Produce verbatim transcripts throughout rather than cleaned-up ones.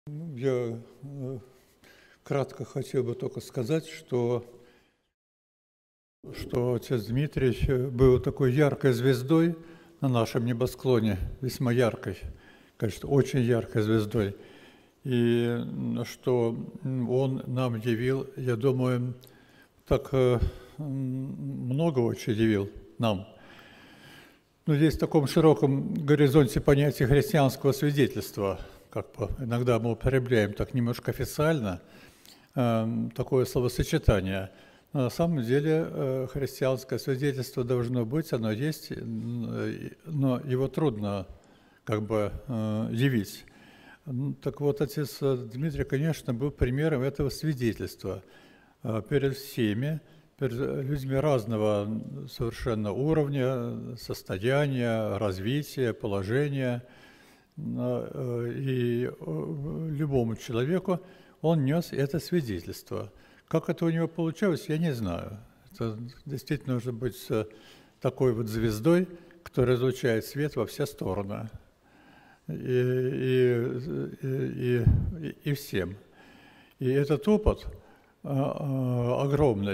Ну, я э, кратко хотел бы только сказать, что, что отец Дмитрий э, был такой яркой звездой на нашем небосклоне, весьма яркой, конечно, очень яркой звездой. И м, что м, он нам явил, я думаю, так э, м, много очень явил нам. Но здесь в таком широком горизонте понятия христианского свидетельства, как бы иногда мы употребляем так немножко официально, э, такое словосочетание. Но на самом деле э, христианское свидетельство должно быть, оно есть, н- но его трудно как бы э, явить. Ну, так вот, отец Дмитрий, конечно, был примером этого свидетельства э, перед всеми, перед людьми разного совершенно уровня, состояния, развития, положения. Э, И э, любому человеку он нес это свидетельство. Как это у него получалось, я не знаю. Это действительно нужно быть э, такой вот звездой, которая излучает свет во все стороны и, и, и, и, и всем. И этот опыт а, а, огромный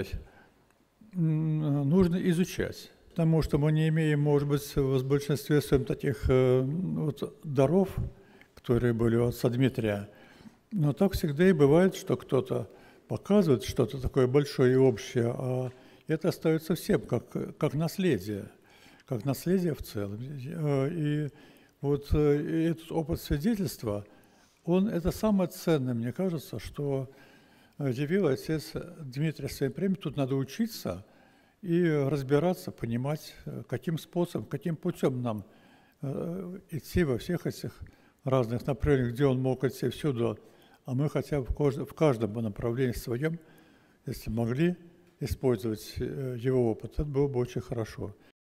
м, нужно изучать. Потому что мы не имеем, может быть, в большинстве своем таких э, вот, даров, которые были у отца Дмитрия. Но так всегда и бывает, что кто-то показывает что-то такое большое и общее, а это остается всем как, как наследие, как наследие в целом. Э, И вот э, этот опыт свидетельства, он это самое ценное, мне кажется, что явил отец Дмитрий в свое время. Тут надо учиться и разбираться, понимать, э, каким способом, каким путем нам э, идти во всех этих разных направлениях, где он мог идти всюду, а мы хотя бы в каждом, в каждом направлении своем, если могли использовать э, его опыт, это было бы очень хорошо.